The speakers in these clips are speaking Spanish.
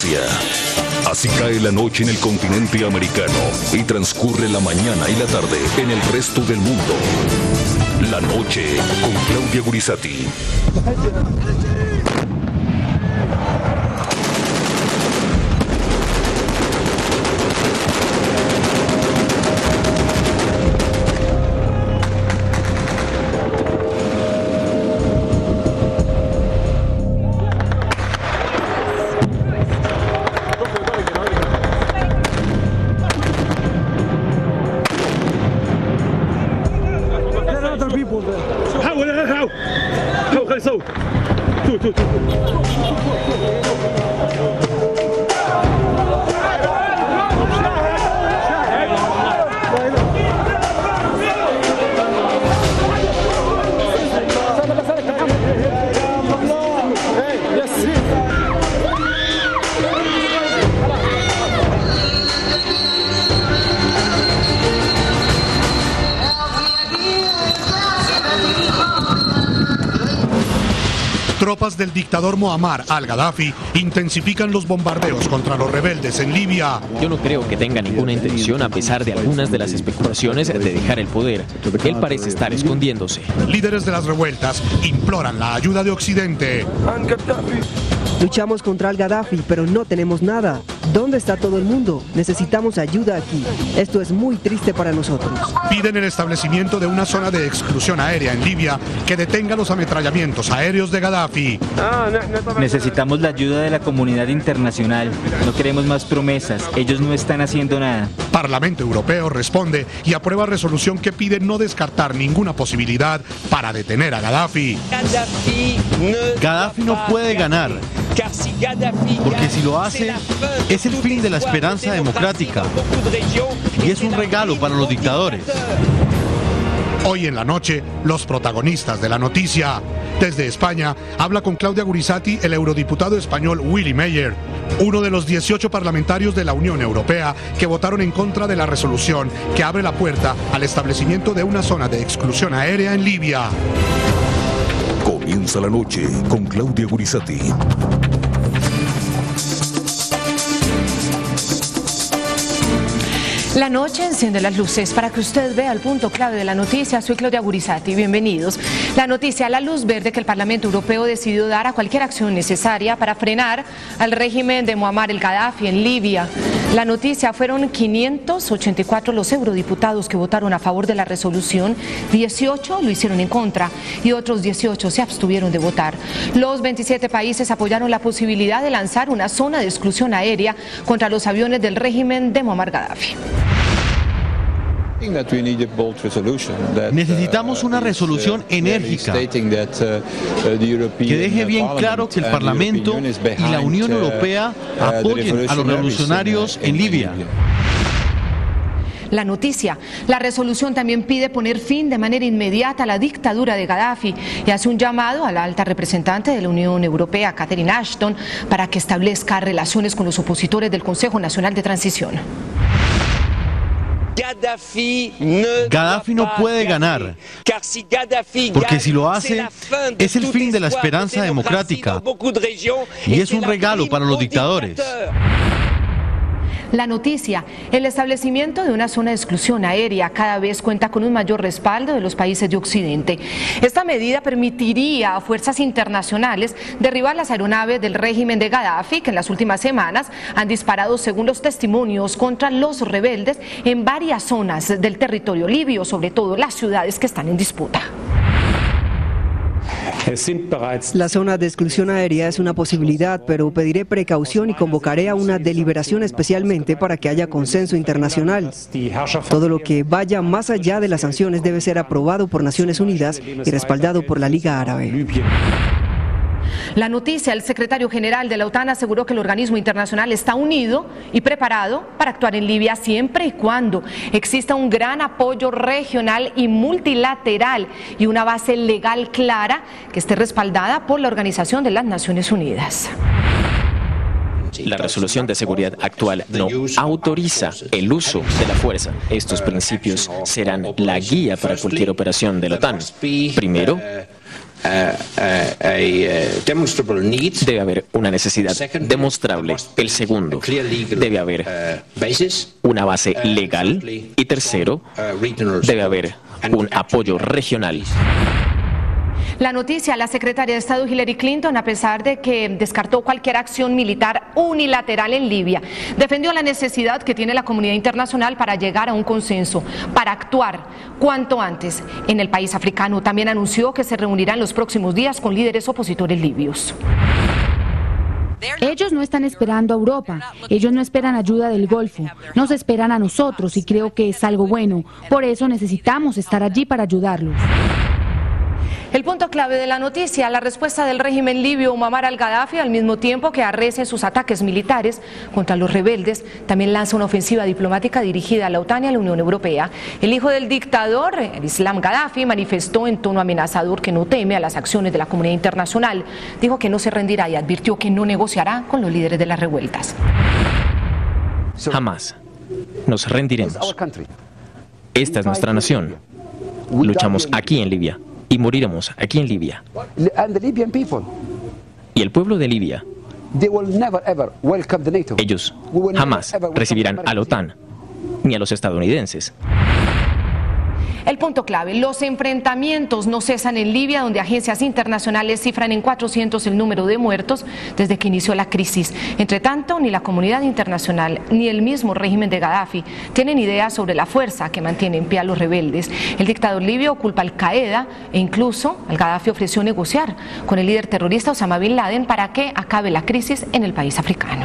noticia. Así cae la noche en el continente americano y transcurre la mañana y la tarde en el resto del mundo. La noche con Claudia Gurizati. Tropas del dictador Muammar al-Gaddafi intensifican los bombardeos contra los rebeldes en Libia. Yo no creo que tenga ninguna intención, a pesar de algunas de las especulaciones, de dejar el poder. Él parece estar escondiéndose. Líderes de las revueltas imploran la ayuda de Occidente. Luchamos contra al-Gaddafi, pero no tenemos nada. ¿Dónde está todo el mundo? Necesitamos ayuda aquí. Esto es muy triste para nosotros. Piden el establecimiento de una zona de exclusión aérea en Libia que detenga los ametrallamientos aéreos de Gaddafi. Necesitamos la ayuda de la comunidad internacional. No queremos más promesas. Ellos no están haciendo nada. Parlamento Europeo responde y aprueba resolución que pide no descartar ninguna posibilidad para detener a Gaddafi. Gaddafi no puede ganar, porque si lo hace, es el fin de la esperanza democrática y es un regalo para los dictadores. Hoy en la noche, los protagonistas de la noticia. Desde España, habla con Claudia Gurizati el eurodiputado español Willy Meyer, uno de los 18 parlamentarios de la Unión Europea que votaron en contra de la resolución que abre la puerta al establecimiento de una zona de exclusión aérea en Libia. Comienza la noche con Claudia Gurizati. La noche enciende las luces para que usted vea el punto clave de la noticia. Soy Claudia Gurizati, bienvenidos. La noticia, la luz verde que el Parlamento Europeo decidió dar a cualquier acción necesaria para frenar al régimen de Muammar el-Gaddafi en Libia. La noticia, fueron 584 los eurodiputados que votaron a favor de la resolución, 18 lo hicieron en contra y otros 18 se abstuvieron de votar. Los 27 países apoyaron la posibilidad de lanzar una zona de exclusión aérea contra los aviones del régimen de Muammar Gaddafi. Necesitamos una resolución enérgica que deje bien claro que el Parlamento y la Unión Europea apoyen a los revolucionarios en Libia. La noticia, la resolución también pide poner fin de manera inmediata a la dictadura de Gaddafi y hace un llamado a la alta representante de la Unión Europea, Catherine Ashton, para que establezca relaciones con los opositores del Consejo Nacional de Transición. Gaddafi no puede ganar, porque si lo hace, es el fin de la esperanza democrática y es un regalo para los dictadores. La noticia, el establecimiento de una zona de exclusión aérea cada vez cuenta con un mayor respaldo de los países de Occidente. Esta medida permitiría a fuerzas internacionales derribar las aeronaves del régimen de Gaddafi, que en las últimas semanas han disparado, según los testimonios, contra los rebeldes en varias zonas del territorio libio, sobre todo las ciudades que están en disputa. La zona de exclusión aérea es una posibilidad, pero pediré precaución y convocaré a una deliberación especialmente para que haya consenso internacional. Todo lo que vaya más allá de las sanciones debe ser aprobado por Naciones Unidas y respaldado por la Liga Árabe. La noticia, el secretario general de la OTAN aseguró que el organismo internacional está unido y preparado para actuar en Libia siempre y cuando exista un gran apoyo regional y multilateral y una base legal clara que esté respaldada por la Organización de las Naciones Unidas. La resolución de seguridad actual no autoriza el uso de la fuerza. Estos principios serán la guía para cualquier operación de la OTAN. Primero, Debe haber una necesidad demostrable. El segundo, debe haber una base legal. Y tercero, debe haber un apoyo regional. La noticia, la secretaria de Estado Hillary Clinton, a pesar de que descartó cualquier acción militar unilateral en Libia, defendió la necesidad que tiene la comunidad internacional para llegar a un consenso, para actuar cuanto antes en el país africano. También anunció que se reunirá en los próximos días con líderes opositores libios. Ellos no están esperando a Europa, ellos no esperan ayuda del Golfo, nos esperan a nosotros y creo que es algo bueno. Por eso necesitamos estar allí para ayudarlos. El punto clave de la noticia, la respuesta del régimen libio Muammar al-Gaddafi, al mismo tiempo que arrecia sus ataques militares contra los rebeldes, también lanza una ofensiva diplomática dirigida a la OTAN y a la Unión Europea. El hijo del dictador, el Islam Gaddafi, manifestó en tono amenazador que no teme a las acciones de la comunidad internacional. Dijo que no se rendirá y advirtió que no negociará con los líderes de las revueltas. Jamás nos rendiremos. Esta es nuestra nación. Luchamos aquí en Libia. Y moriremos aquí en Libia. Y el pueblo de Libia, ellos jamás recibirán a la OTAN ni a los estadounidenses. El punto clave, los enfrentamientos no cesan en Libia, donde agencias internacionales cifran en 400 el número de muertos desde que inició la crisis. Entre tanto, ni la comunidad internacional ni el mismo régimen de Gaddafi tienen idea sobre la fuerza que mantiene en pie a los rebeldes. El dictador libio culpa a Al-Qaeda e incluso al-Gaddafi ofreció negociar con el líder terrorista Osama Bin Laden para que acabe la crisis en el país africano.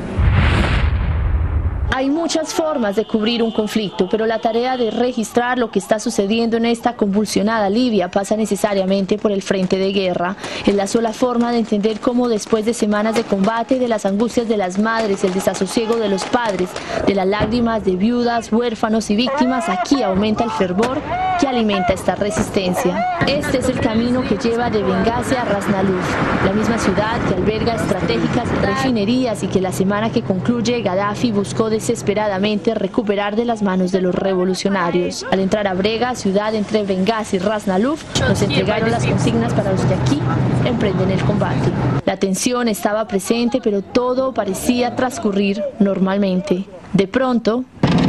Hay muchas formas de cubrir un conflicto, pero la tarea de registrar lo que está sucediendo en esta convulsionada Libia pasa necesariamente por el frente de guerra. Es la sola forma de entender cómo después de semanas de combate, de las angustias de las madres, el desasosiego de los padres, de las lágrimas de viudas, huérfanos y víctimas, aquí aumenta el fervor que alimenta esta resistencia. Este es el camino que lleva de Benghazi a Ras Naluf, la misma ciudad que alberga estratégicas refinerías y que la semana que concluye Gaddafi buscó desesperadamente recuperar de las manos de los revolucionarios. Al entrar a Brega, ciudad entre Benghazi y Ras Naluf, nos entregaron las consignas para los que aquí emprenden el combate. La tensión estaba presente, pero todo parecía transcurrir normalmente. De pronto,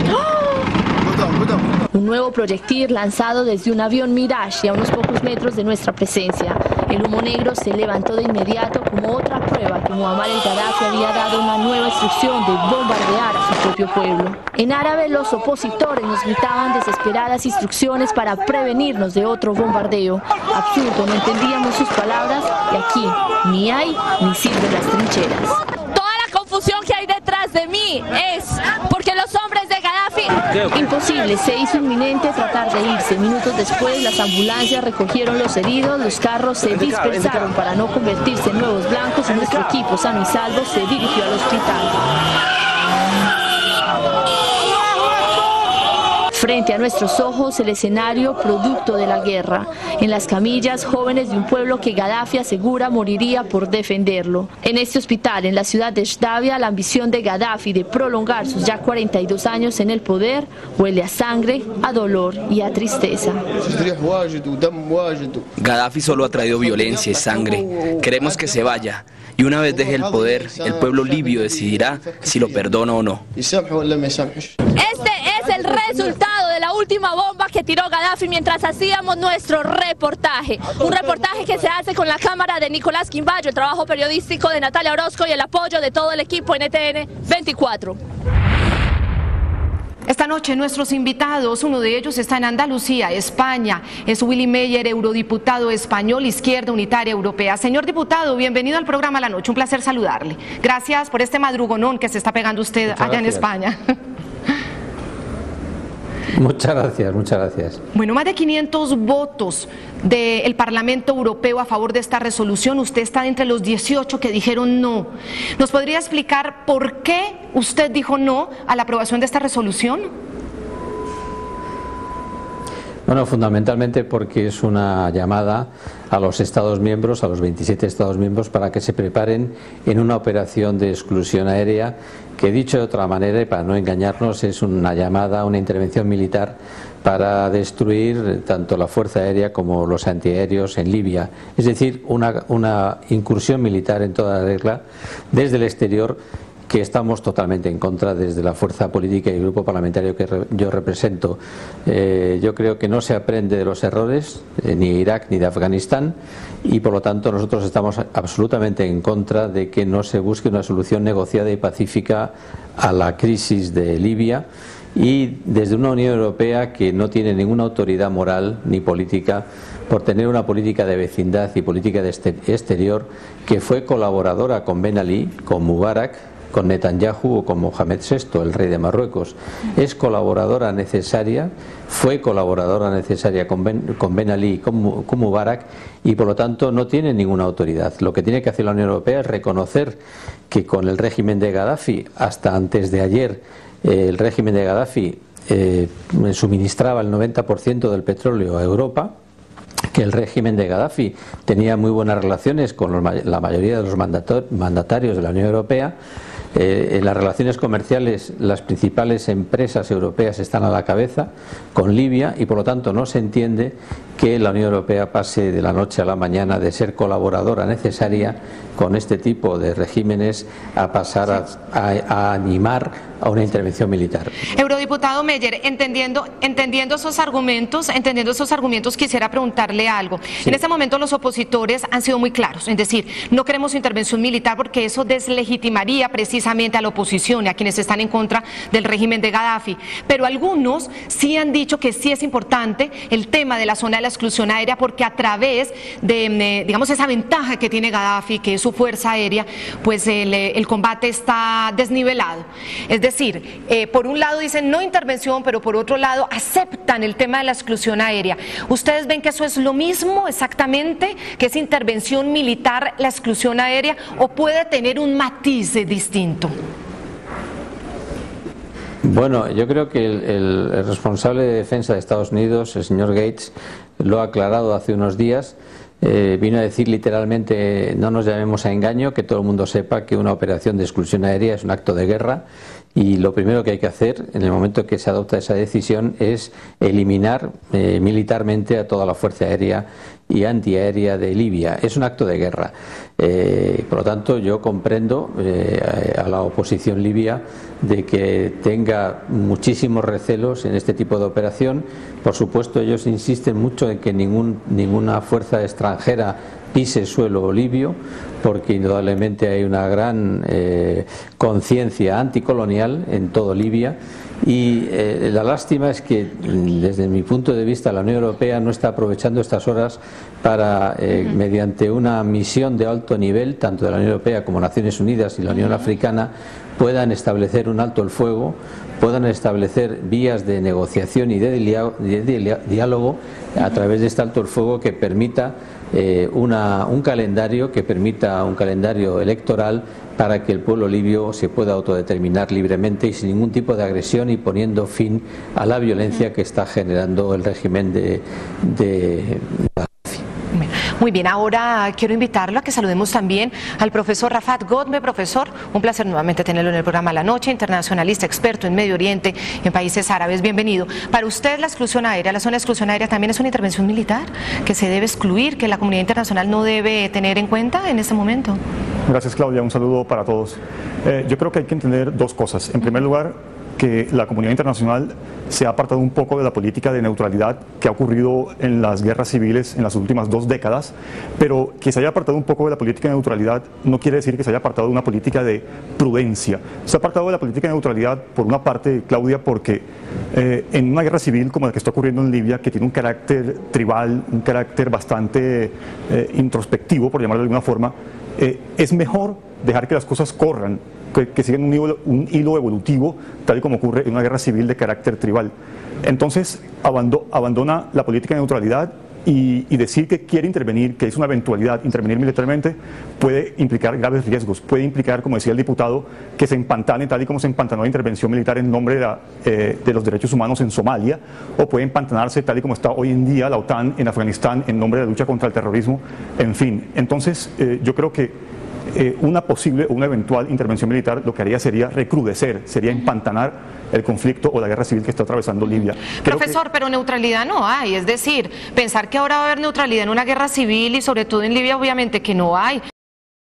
un nuevo proyectil lanzado desde un avión Mirage y a unos pocos metros de nuestra presencia. El humo negro se levantó de inmediato como otra prueba que Muammar el-Gaddafi había dado una nueva instrucción de bombardear a su propio pueblo. En árabe, los opositores nos gritaban desesperadas instrucciones para prevenirnos de otro bombardeo. Absurdo, no entendíamos sus palabras y aquí ni hay ni sirven las trincheras. Toda la confusión que hay detrás de mí es porque los hombres de Gaddafi... Imposible, se hizo inminente tratar de irse. Minutos después, las ambulancias recogieron los heridos, los carros se dispersaron para no convertirse en nuevos blancos y nuestro equipo, sano y salvo, se dirigió al hospital. Frente a nuestros ojos, el escenario producto de la guerra. En las camillas, jóvenes de un pueblo que Gaddafi asegura moriría por defenderlo. En este hospital, en la ciudad de Shdavia, la ambición de Gaddafi de prolongar sus ya 42 años en el poder huele a sangre, a dolor y a tristeza. Gaddafi solo ha traído violencia y sangre. Queremos que se vaya. Y una vez deje el poder, el pueblo libio decidirá si lo perdona o no. Este es el resultado de la última bomba que tiró Gaddafi mientras hacíamos nuestro reportaje. Un reportaje que se hace con la cámara de Nicolás Quimbayo, el trabajo periodístico de Natalia Orozco y el apoyo de todo el equipo NTN 24. Esta noche nuestros invitados, uno de ellos está en Andalucía, España, es Willy Meyer, eurodiputado español, Izquierda Unitaria Europea. Señor diputado, bienvenido al programa La Noche, un placer saludarle. Gracias por este madrugonón que se está pegando usted allá en España. Muchas gracias, muchas gracias. Bueno, más de 500 votos del Parlamento Europeo a favor de esta resolución. Usted está entre los 18 que dijeron no. ¿Nos podría explicar por qué usted dijo no a la aprobación de esta resolución? Bueno, fundamentalmente porque es una llamada a los Estados miembros, a los 27 Estados miembros, para que se preparen en una operación de exclusión aérea que, dicho de otra manera y para no engañarnos, es una llamada a una intervención militar para destruir tanto la Fuerza Aérea como los antiaéreos en Libia. Es decir, una incursión militar en toda regla desde el exterior, que estamos totalmente en contra desde la fuerza política y el grupo parlamentario que yo represento. Yo creo que no se aprende de los errores ni de Irak ni de Afganistán, y por lo tanto nosotros estamos absolutamente en contra de que no se busque una solución negociada y pacífica a la crisis de Libia, y desde una Unión Europea que no tiene ninguna autoridad moral ni política por tener una política de vecindad y política de exterior, que fue colaboradora con Ben Ali, con Mubarak, con Netanyahu o con Mohamed VI, el rey de Marruecos. Es colaboradora necesaria, fue colaboradora necesaria con Ben Ali y con Mubarak, y por lo tanto no tiene ninguna autoridad. Lo que tiene que hacer la Unión Europea es reconocer que con el régimen de Gaddafi, hasta antes de ayer, el régimen de Gaddafi suministraba el 90% del petróleo a Europa, que el régimen de Gaddafi tenía muy buenas relaciones con la mayoría de los mandatarios de la Unión Europea. En las relaciones comerciales, las principales empresas europeas están a la cabeza con Libia, y por lo tanto no se entiende que la Unión Europea pase de la noche a la mañana de ser colaboradora necesaria con este tipo de regímenes a pasar a animar a una intervención militar. Eurodiputado Meyer, entendiendo esos argumentos, quisiera preguntarle algo. Sí. En este momento los opositores han sido muy claros, es decir, no queremos intervención militar porque eso deslegitimaría precisamente a la oposición y a quienes están en contra del régimen de Gaddafi, pero algunos sí han dicho que sí es importante el tema de la zona de la exclusión aérea, porque a través de, digamos, esa ventaja que tiene Gaddafi, que es su fuerza aérea, pues el combate está desnivelado. Es decir, por un lado dicen no intervención, pero por otro lado aceptan el tema de la exclusión aérea. ¿Ustedes ven que eso es lo mismo exactamente, que es intervención militar la exclusión aérea, o puede tener un matiz distinto? Bueno, yo creo que el responsable de defensa de Estados Unidos, el señor Gates, lo ha aclarado hace unos días. Vino a decir literalmente: no nos llamemos a engaño, que todo el mundo sepa que una operación de exclusión aérea es un acto de guerra, y lo primero que hay que hacer en el momento que se adopta esa decisión es eliminar militarmente a toda la fuerza aérea y antiaérea de Libia. Es un acto de guerra. Por lo tanto, yo comprendo a la oposición libia de que tenga muchísimos recelos en este tipo de operación. Por supuesto, ellos insisten mucho en que ninguna fuerza extranjera pise suelo libio, porque indudablemente hay una gran conciencia anticolonial en todo Libia, y la lástima es que desde mi punto de vista la Unión Europea no está aprovechando estas horas para, mediante una misión de alto nivel, tanto de la Unión Europea como Naciones Unidas y la Unión Africana, puedan establecer un alto el fuego, puedan establecer vías de negociación y de diálogo a través de este alto el fuego que permita un calendario electoral para que el pueblo libio se pueda autodeterminar libremente y sin ningún tipo de agresión, y poniendo fin a la violencia que está generando el régimen de Muy bien, ahora quiero invitarlo a que saludemos también al profesor Rafat Godme. Profesor, un placer nuevamente tenerlo en el programa La Noche, internacionalista, experto en Medio Oriente, en países árabes. Bienvenido. Para usted la exclusión aérea, la zona de exclusión aérea, también es una intervención militar que se debe excluir, que la comunidad internacional no debe tener en cuenta en este momento. Gracias, Claudia, un saludo para todos. Yo creo que hay que entender dos cosas. En primer lugar, que la comunidad internacional se ha apartado un poco de la política de neutralidad que ha ocurrido en las guerras civiles en las últimas 2 décadas, pero que se haya apartado un poco de la política de neutralidad no quiere decir que se haya apartado de una política de prudencia. Se ha apartado de la política de neutralidad, por una parte, Claudia, porque en una guerra civil como la que está ocurriendo en Libia, que tiene un carácter tribal, un carácter bastante introspectivo, por llamarlo de alguna forma, es mejor dejar que las cosas corran, que sigan un hilo evolutivo, tal y como ocurre en una guerra civil de carácter tribal. Entonces abandona la política de neutralidad y decir que quiere intervenir, que es una eventualidad intervenir militarmente, puede implicar graves riesgos, puede implicar, como decía el diputado, que se empantane tal y como se empantanó la intervención militar en nombre de los derechos humanos en Somalia, o puede empantanarse tal y como está hoy en día la OTAN en Afganistán en nombre de la lucha contra el terrorismo, en fin. Entonces, yo creo que una posible o una eventual intervención militar lo que haría sería recrudecer, sería empantanar el conflicto o la guerra civil que está atravesando Libia. Profesor, pero neutralidad no hay, es decir, pensar que ahora va a haber neutralidad en una guerra civil y sobre todo en Libia obviamente que no hay.